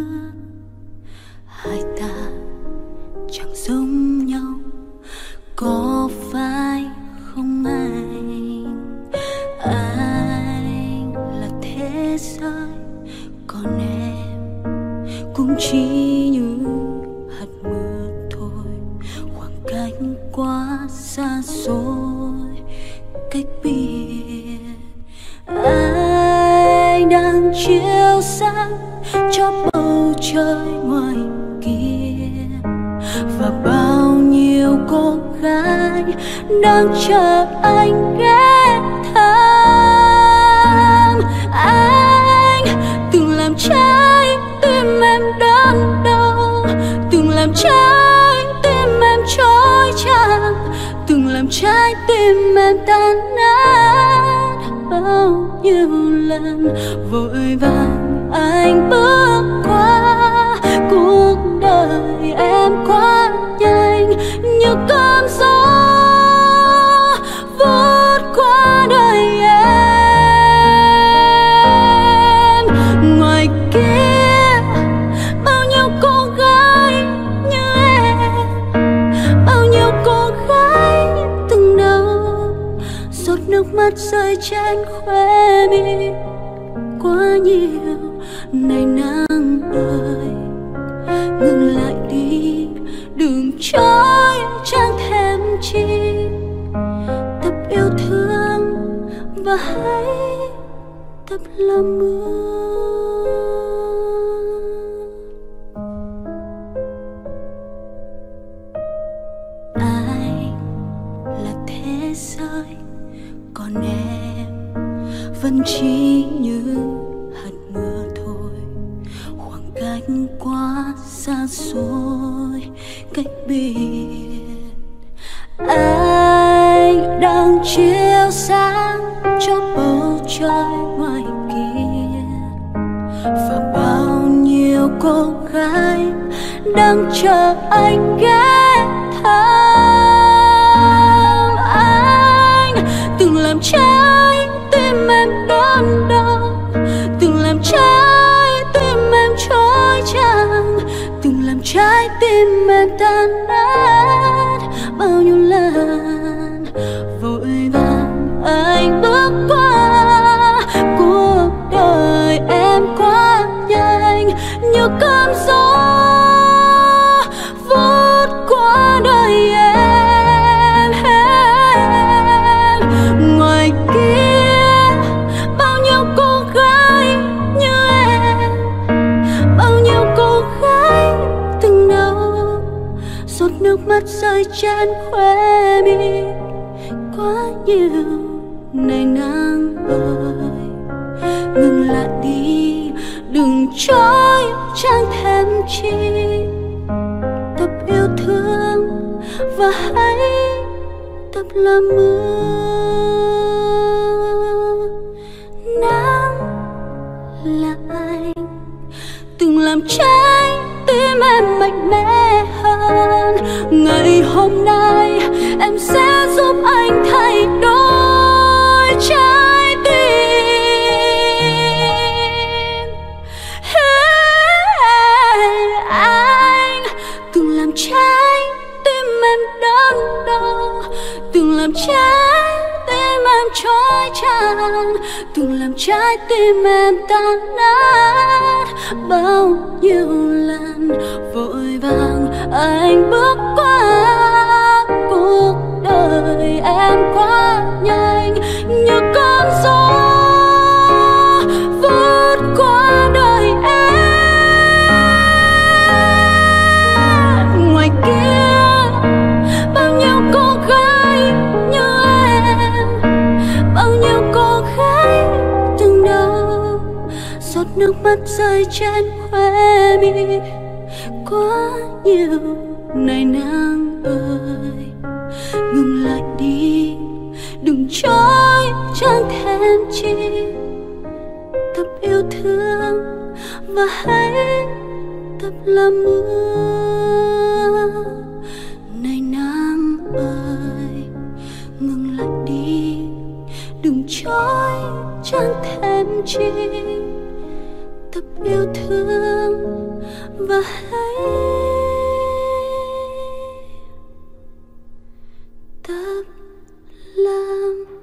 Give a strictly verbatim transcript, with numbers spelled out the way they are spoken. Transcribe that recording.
hai ta chẳng giống nhau, có phải không anh? Anh là thế giới, còn em cũng chỉ như hạt mưa thôi. Khoảng cách quá xa xôi, cách biệt. Anh đang chiếu sáng cho bầu trời ngoài kia, và bao nhiêu cô gái đang chờ anh ghé thăm. Anh từng làm trái tim em đớn đau, từng làm trái tim em chói chang, từng làm trái tim em tan nát. Bao nhiêu lần vội vàng anh bước qua cuộc đời em quá nhanh, như cơn gió vút qua đời em. Ngoài kia bao nhiêu cô gái như em, bao nhiêu cô gái từng đâu giọt nước mắt rơi trên khóe mi. Quá nhiều này nắng ơi, ngừng lại đi, đừng trôi chẳng thèm chi. Tập yêu thương và hãy tập làm mưa. Anh là thế giới, còn em vẫn chỉ như hạt mưa thôi. Khoảng cách quá xa xôi, cách biệt. Anh đang chiếu sáng cho bầu trời ngoài kia, và bao nhiêu cô gái đang chờ anh ghé thăm. Anh từng làm trái tim em đớn đau, từng làm trái tim em chói chang, từng làm trái tim em tan nát. Bao nhiêu lần vội vàng anh bước qua cuộc đời em quá nhanh, như cơn gió vút qua đời em. Ngoài kia bao nhiêu cô gái như em, bao nhiêu cô gái từng đâu giọt nước mắt rơi trên khóe mi. Quá nhiều này nắng ơi, ngừng lại đi, đừng trôi chẳng thèm chi. Tập yêu thương và hãy tập làm mưa. Nắng là anh từng làm trái tim em mạnh mẽ hơn. Ngày hôm nay em sẽ giúp anh thay đổi trái tim. Hey, anh từng làm trái tim em đớn đau, từng làm trái tim em chói chang, từng làm trái tim em tan nát. Bao nhiêu lần vội vàng anh bước qua cuộc đời em quá nhanh, như cơn gió vút qua đời em. Ngoài kia bao nhiêu cô gái như em, bao nhiêu cô gái từng đâu giọt nước mắt rơi trên khóe mi. Quá nhiều này nắng ơi, ngừng lại đi, đừng trôi chẳng thèm chi. Tập yêu thương và hãy tập làm mưa. Này nắng ơi, ngừng lại đi, đừng trôi chẳng thèm chi. Tập yêu thương và hãy tập làm